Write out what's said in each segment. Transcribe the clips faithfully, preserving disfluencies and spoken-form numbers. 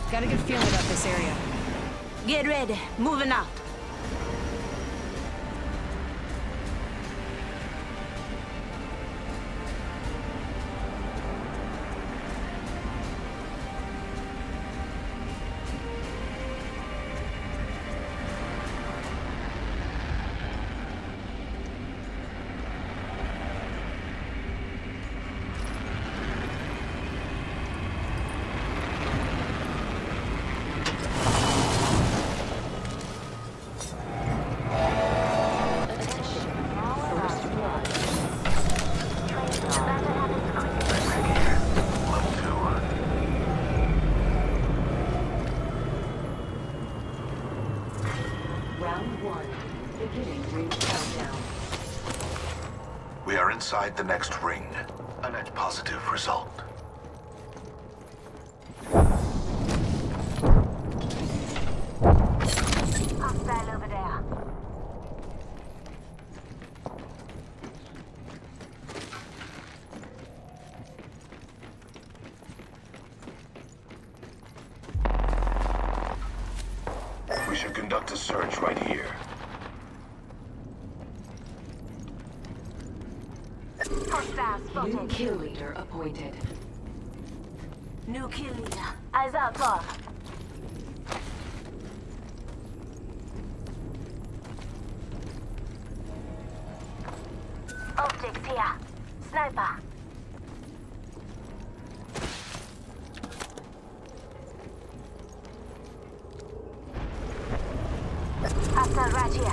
Got a good feeling about this area. Get ready. Moving out. We are inside the next ring. A net positive result. Hostile over there. We should conduct a search right here. New kill leader appointed. New kill leader. Eyes out, Paul. Optics here. Sniper. Hostile right here.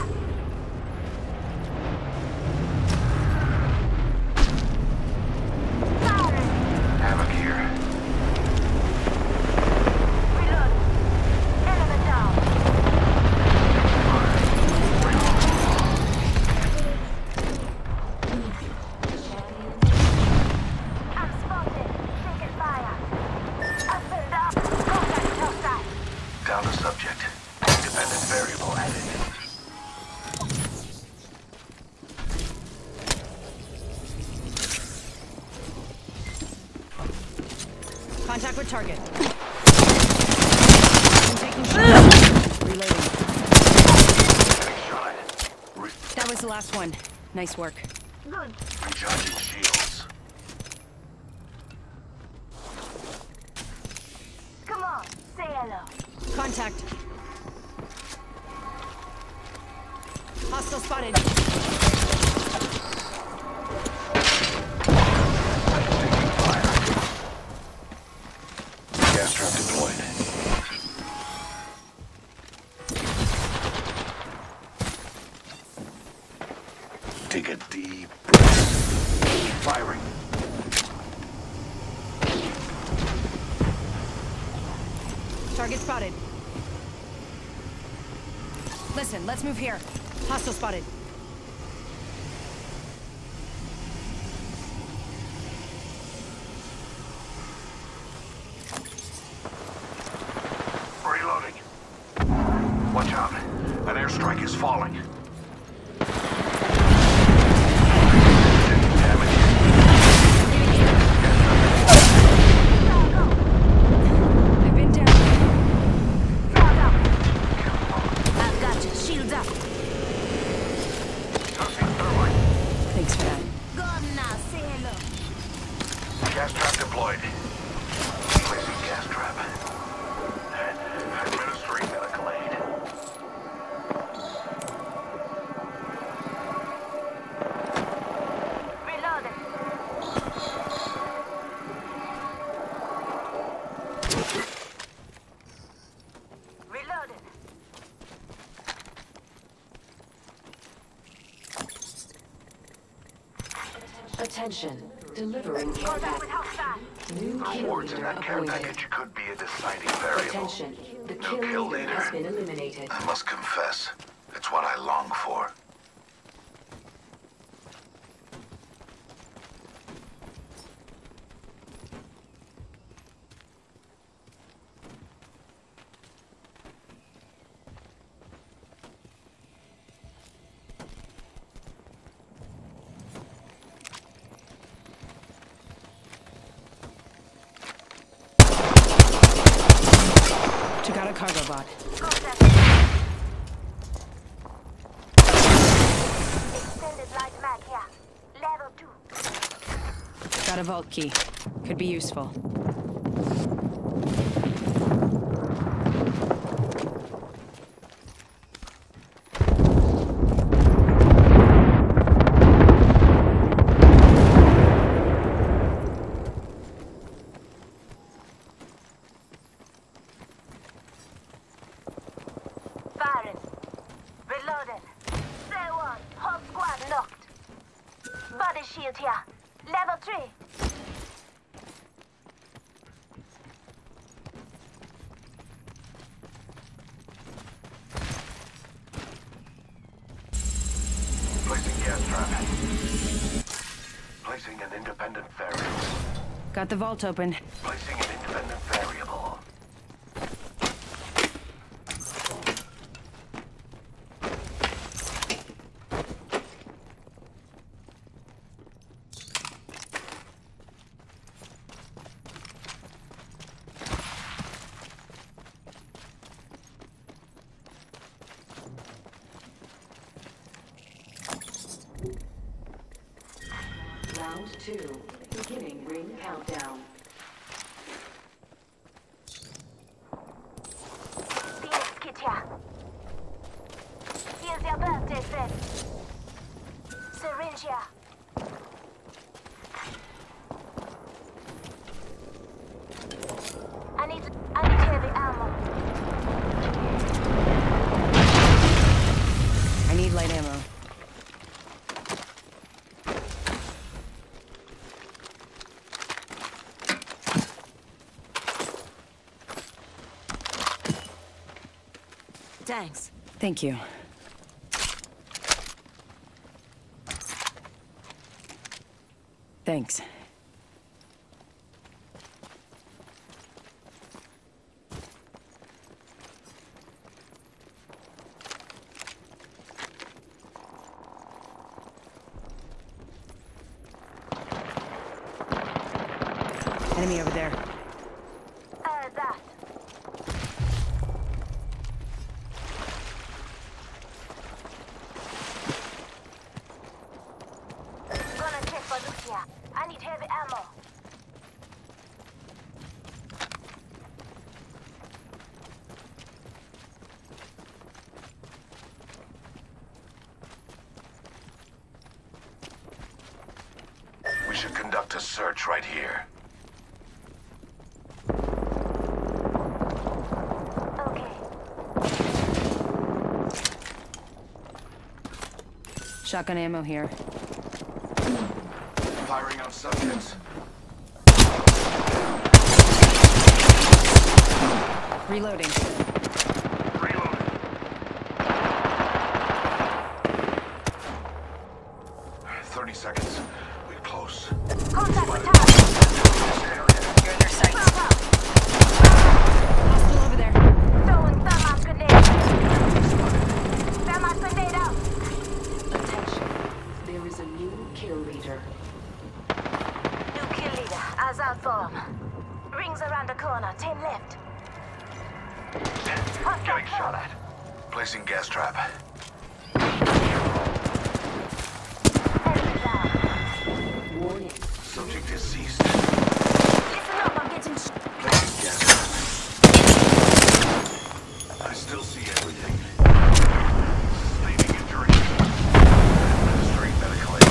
Contact with target. I'm taking shots. Reloading. That was the last one. Nice work. Good. Recharging shields. Come on, say hello. Contact. Hostile spotted. Gas trap deployed. Take a deep breath. Firing. Target spotted. Listen, let's move here. Hostile spotted. Reloading. Watch out. An airstrike is falling. I've been down. I've got you. Shields up. Thanks for that. Go on now. Say hello. Gas trap deployed. Placing gas trap. Administering medical aid. Reloaded. Reloaded. Attention. Delivering care Contact with package. hostile. New kill Rewards in leader that care appointed. package could be a deciding variable. Attention. The No kill, kill leader leader. has been eliminated. I must confess, it's what I long for. cargo bot. Contact. Extended light mag here. Level two. Got a vault key. Could be useful. Firing. Reloading. Say one. Whole squad knocked. Body shield here. Level three. Placing gas trap. Placing an independent variable. Got the vault open. Placing an independent variable. Round two. Beginning ring countdown. Phoenix kit here. Here's your birthday friend. Syringe here. I need, I need heavy ammo. I need light ammo. Thanks. Thank you. Thanks. Enemy over there. Uh, that. Gonna check for loot here. I need heavy ammo. We should conduct a search right here. Okay. Shotgun ammo here. Firing on subjects. Reloading. Reloading. Thirty seconds. We're close. Contact with target. You're in their sights. Move out. Hostile over there. Throwing thermite grenade. Thermite grenade out. Attention. There is a new kill leader. New kill leader. Eyes out for him. Rings around the corner. Ten left. Getting shot at. Placing gas trap. Enemy down. Warning. Subject is seized. Listen up. I'm getting sh- Placing gas trap. I still see everything. Sustaining injury. Administering medical aid.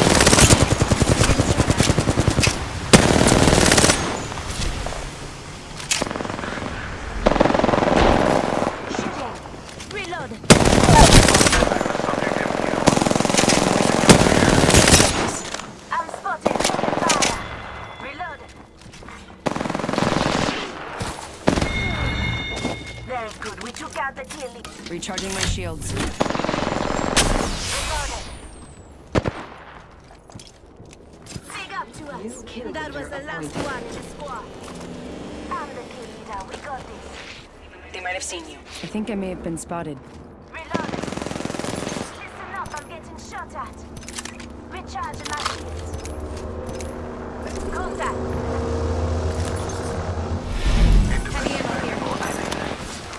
Reload. Subject M Q. I'm spotted. Fire. Reload. Very good. We took out the kill leader. Recharging my shields. Reloaded. Dig up to New us. kill That was leader the last appointed. one in the squad. I'm the kill leader. We got this. They might have seen you. I think I may have been spotted. Reload. Listen up. I'm getting shot at. Recharging my shields. Contact. Heavy ammo here.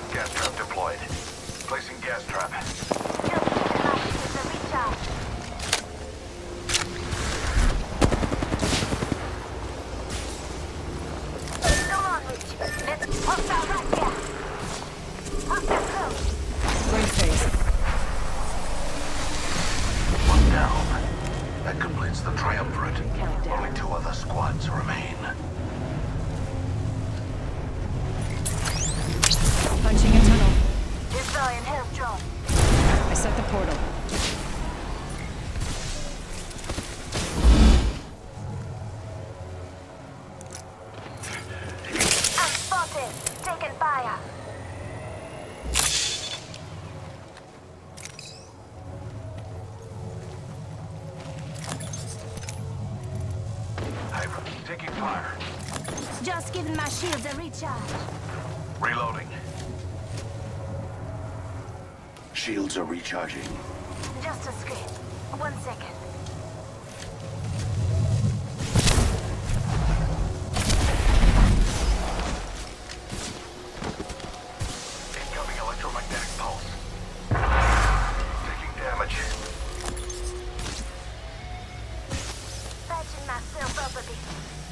portal. I'm spotted. Taking fire. I'm taking fire. Just giving my shields a recharge. Reloading. Shields are recharging. Just a scrape. One second. Incoming electromagnetic pulse. Taking damage. Patching myself up a bit.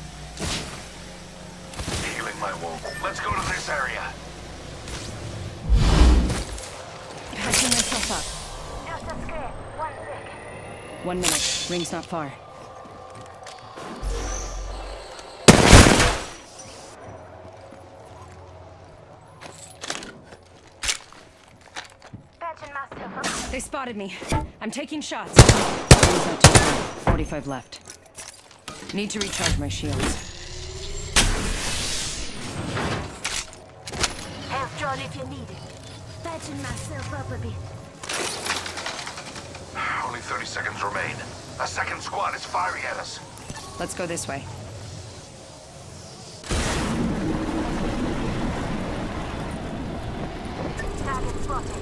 Healing my wound. Let's go to this area. Patching myself up. Just a scrape. One second. One minute. Ring's not far. Patching myself up. They spotted me. I'm taking shots. Ring's not too far. forty-five left. Need to recharge my shields. Health drawn if you need it. Patching myself up a bit. Only thirty seconds remain. A second squad is firing at us. Let's go this way. Target spotted.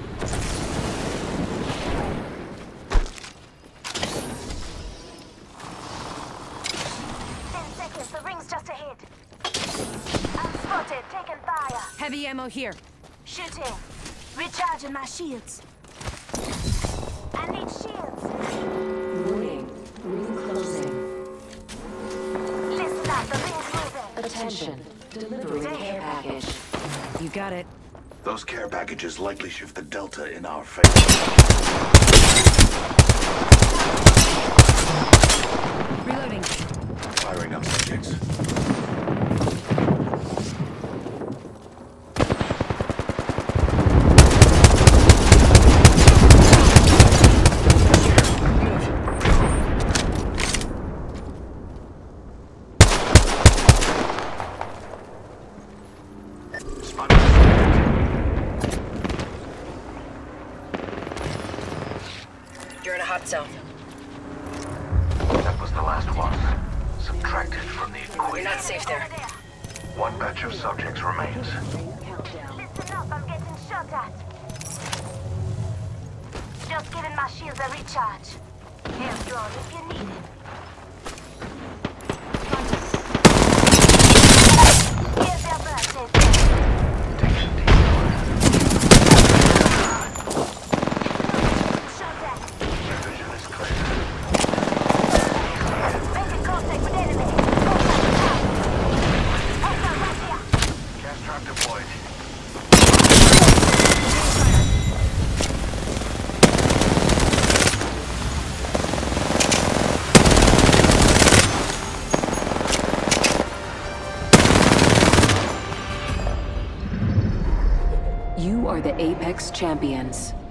Ten seconds. The ring's just ahead. I'm spotted. Taking fire. Heavy ammo here. Shooting. Recharging my shields. I need shields. Warning. Ring closing. Listen up. The ring's moving. Attention. Delivering care package. You got it. Those care packages likely shift the delta in our favor. Reloading. Firing up subjects. You're in a hot zone. That was the last one. Subtracted from the equation. You're not safe there. Over there. One batch of subjects remains. Ring countdown. Listen up. I'm getting shot at. Just giving my shields a recharge. Health drawn if you need it. Here's your birthday. Shot at. Vision is clear. Making contact with enemy. Hostile right here. Gas trap deployed. You are the Apex Champions.